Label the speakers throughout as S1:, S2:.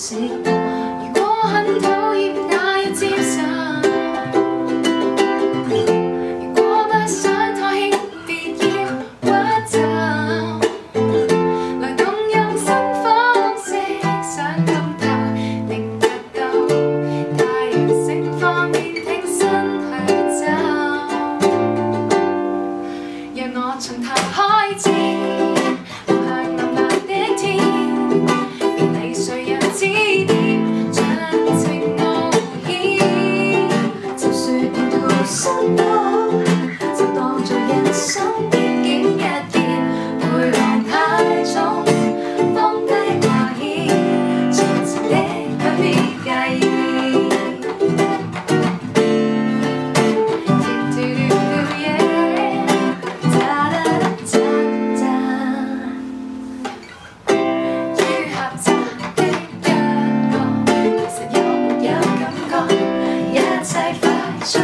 S1: 事。如果很討厭，那要接受。如果不想妥協，別要屈就。來動用新方式，想通透並得到。太陽盛放便挺身去走。讓我從頭開始。 就當做人生必經一劫，背囊太重，放低掛牽，前程的不必介意。於狹窄的一角，其實有沒有感覺？一切快速。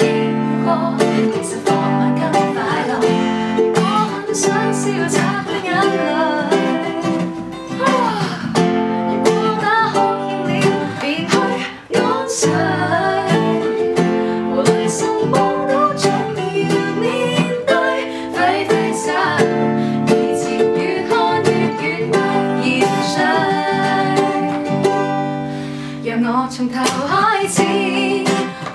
S1: 笑擦去眼淚，如果打喝厭了，便去安睡。無慮生活都總要面對，揮揮手，以前越看越遠，不要追。讓我從頭開始。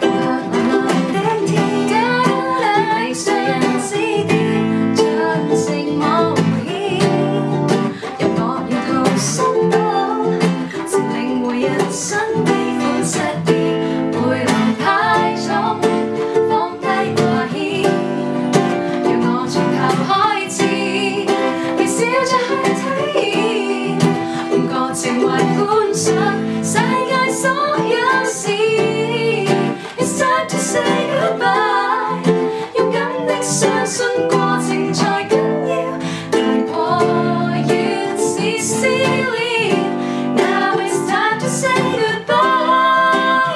S1: 情懷觀賞世界所有事 ，It's time to say goodbye。勇敢的相信過程才緊要，難過越是撕裂。Now it's time to say goodbye。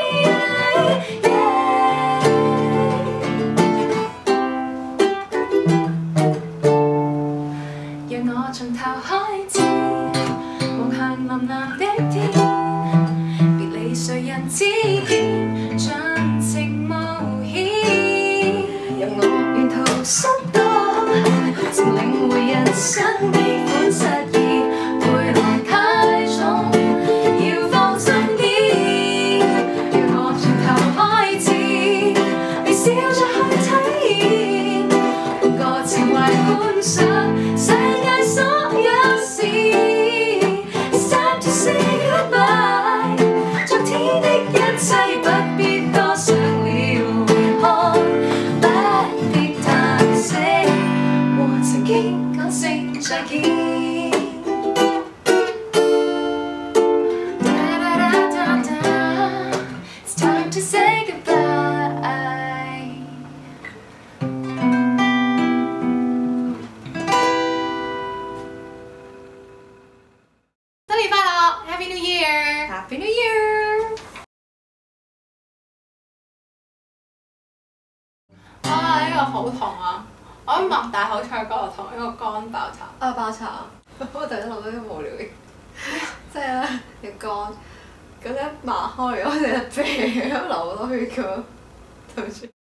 S1: 讓我從頭開始。 望向藍藍的天，別理誰人指點，盡情冒險。讓我沿途摔倒，曾領會人生幾款失意，背囊太重，要放鬆啲。讓我從頭開始，微笑着去體驗，換個情懷觀賞世界所有事。 Say goodbye， 昨天的一切不必多想了，回看，不必嘆息，和曾經講聲再見。It's time to say goodbye。Happy New Year! Happy New Year! 啊！呢個好痛啊！我一擘大口唱歌就痛，呢個肝爆查。啊！爆查！我突然間諗到啲無聊嘅，即係咧條肝咁一擘開，我成日啤，咁流好多血咁，對唔住。